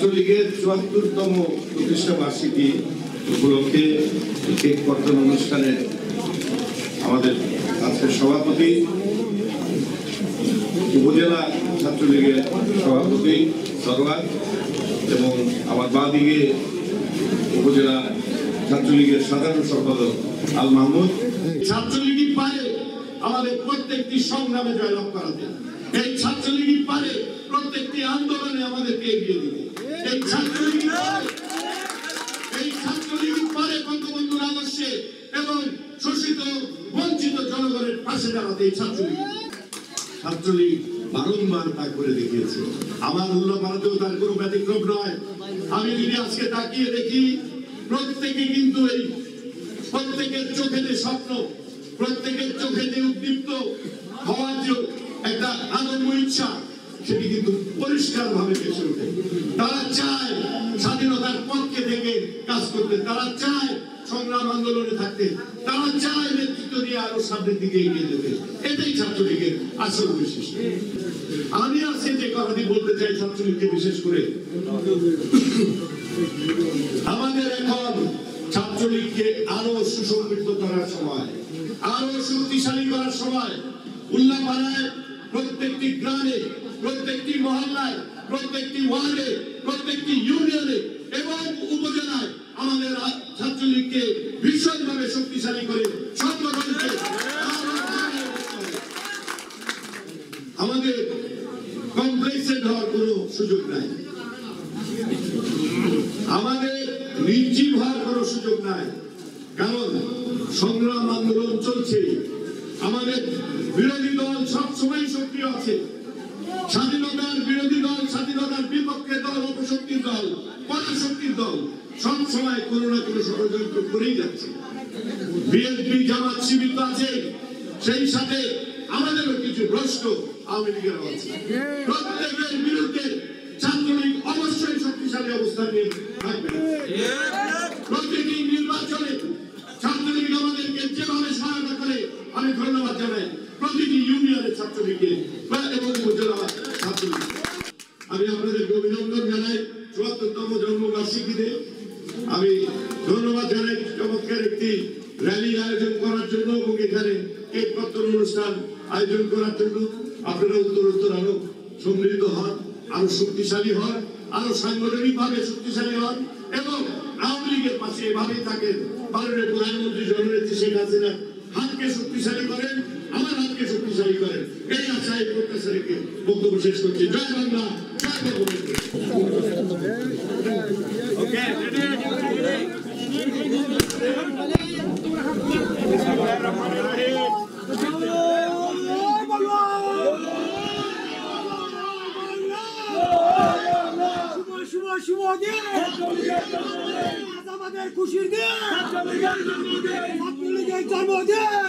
ছাত্রলীগের ৭৪তম প্রতিষ্ঠা বার্ষিকী উপলক্ষে কেক কর্তন অনুষ্ঠানে আমাদের আজকের সভাপতি, উপজেলা ছাত্রলীগের সভাপতি সরওয়ার এবং আমার বাঁদিকে উপজেলা ছাত্রলীগের সাধারণ সম্পাদক আল মাহমুদ। ছাত্রলীগই পারে আমাদের প্রত্যেকটি সংগ্রামে জয়লাভ করাতে, এই ছাত্রলীগই পারে প্রত্যেকটি আন্দোলনে আমাদেরকে এগিয়ে দিতে, এই ছাত্রলীগই পারে বঙ্গবন্ধুর আদর্শে এবং শোষিত বঞ্চিত জনগণের পাশে দাঁড়াতে। এই ছাত্রলীগ বারংবার তা করে দেখিয়েছে। আমার উল্লাপাড়াতেও তার কোনো ব্যতিক্রম নয়। আমি যদি আজকে তাকিয়ে দেখি, প্রত্যেকে কিন্তু এই প্রত্যেকের চোখে যে স্বপ্ন, প্রত্যেকের চোখে যে উদ্দীপ্ত হওয়ার যে একটা আদম্য ইচ্ছা, সেটি কিন্তু পরিষ্কার ভাবে ভেসে ওঠে। তারা চায় স্বাধীনতার পক্ষে থেকে কাজ করতে, তারা চায় সংগ্রাম আন্দোলনে থাকতে, তারা চায় নেতৃত্ব দিয়ে আরো সামনের দিকে এগিয়ে যেতে। এটাই ছাত্রলীগের আসল বৈশিষ্ট্য। আমি আজকে যে কথাটি বলতে চাই ছাত্রলীগকে বিশেষ করে, আমাদের এখন ছাত্রলীগকে আরো সুসংগঠিত করার সময়, আরো শক্তিশালী করার সময়। উল্লাপাড়ায় প্রত্যেকটি গ্রামে, প্রত্যেকটি মহল্লায়, প্রত্যেকটি ওয়ার্ডে, প্রত্যেকটি ইউনিয়নে এবং উপজেলায় আমাদের ছাত্রলীগকে ভীষণভাবে শক্তিশালী করে সংগঠনকে আমাদের কমপ্লেক্সে হওয়ার কোনো সুযোগ নাই, আমাদের নির্জীব হওয়ার কোনো সুযোগ নাই। কারণ সংগ্রাম আন্দোলন চলছে, আমাদের বিরোধী দল সবসময় সক্রিয় আছে। স্বাধীনতার বিরোধী দল, স্বাধীনতার বিপক্ষে দল, অপশক্তির দল, পরাশক্তির দল সবসময় কোনো না কোনো ষড়যন্ত্র করেই যাচ্ছে। বিএনপি, জামাত, শিবির তো আছে, সেই সাথে আমাদেরও কিছু ভ্রষ্ট আওয়ামী লীগেরও আছে। প্রত্যেকের বিরুদ্ধে ছাত্রলীগ অবশ্যই শক্তিশালী অবস্থান নিয়ে থাকবে। প্রতিটি নির্বাচনে ছাত্রলীগ আমাদেরকে যেভাবে সহায়তা করে আমি ধন্যবাদ জানাই প্রতিটি ইউনিয়নের ছাত্রলীগকে এবং উপজেলা ছাত্রলীগ। আমি আপনাদেরকে অভিনন্দন জানাই ৭৪তম জন্মবার্ষিকীতে। আমি ধন্যবাদ জানাই চমৎকার একটি র্যালি আয়োজন করার জন্য এবং এখানে কেক কর্তন অনুষ্ঠান আয়োজন করার জন্য। আপনারা উত্তরোত্তর আরো সমৃদ্ধ হন, আরো শক্তিশালী হন, আরো সাংগঠনিক ভাবে শক্তিশালী হন এবং আওয়ামী লীগের পাশে এভাবেই থাকেন। মাননীয় প্রধানমন্ত্রী জননেত্রী শেখ হাসিনা হাতকে শক্তিশালী করেন, আমার হাতকে শক্তিশালী করেন, এই আশায় প্রত্যাশা রেখে বক্তব্য শেষ করছি। জয় বাংলা, জয় বঙ্গবন্ধু। শুভ দিন, আমাদের খুশির দিন, ছাত্রলীগের জন্মদিন,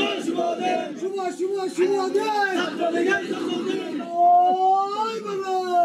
শুভ শুভ শুভ দিন।